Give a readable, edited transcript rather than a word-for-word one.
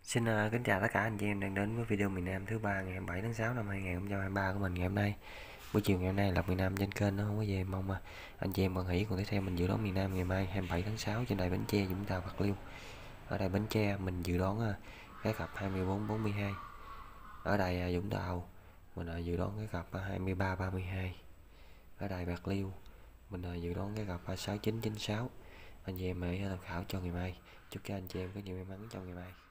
Xin kính chào tất cả anh chị em đang đến với video miền Nam thứ ba ngày 27 tháng 6 năm 2023 của mình ngày hôm nay. Buổi chiều ngày hôm nay là miền Nam trên kênh nó không có gì, mong mà anh chị em bằng hỷ cùng tiếp theo mình dự đoán miền Nam ngày mai 27 tháng 6 trên đài Bến Tre Vũng Tàu Bạc Liêu. Ở đài Bến Tre mình dự đoán cái cặp 24-42. Ở đài Vũng Tàu mình dự đoán cái cặp 23-32. Ở đài Bạc Liêu mình dự đoán cái cặp 69-96. Anh chị em hãy tham khảo cho ngày mai. Chúc cho anh chị em có nhiều may mắn trong ngày mai.